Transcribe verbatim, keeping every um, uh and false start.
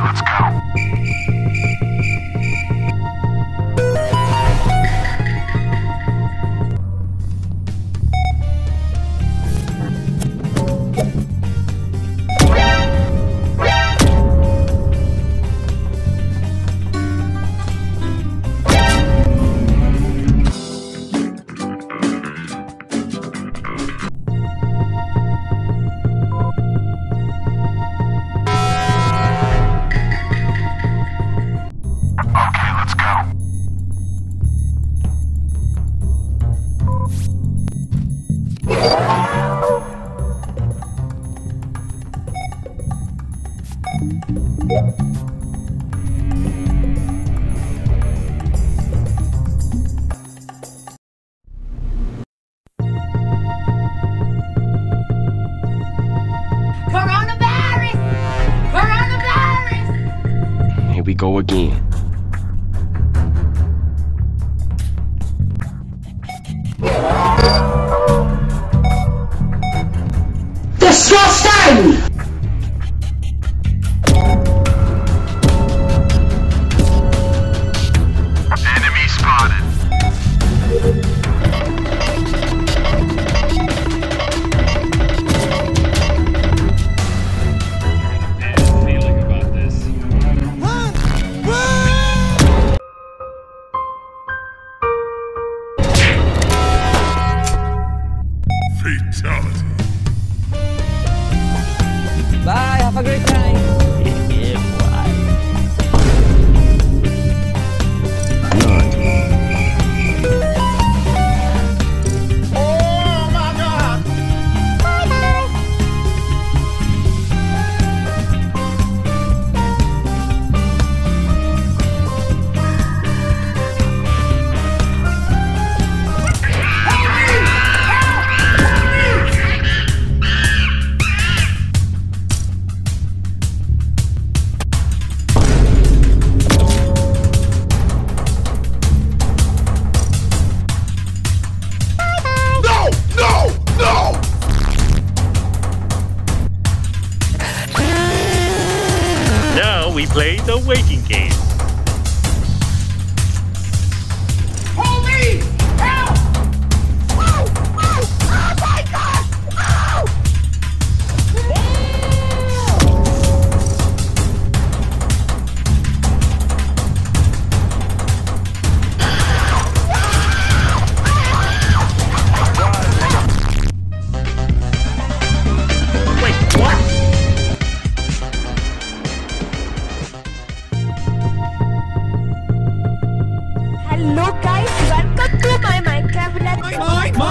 let's go. Coronavirus! Coronavirus! Here we go again. Disgusting! Enemy spotted. Feeling about this. Fatality. Bye, have a great time. Now we play the waiting game. Police! Help! Oh, oh, oh my God! Oh! Wait, what? Hello guys, welcome to my Minecraft Let's Play.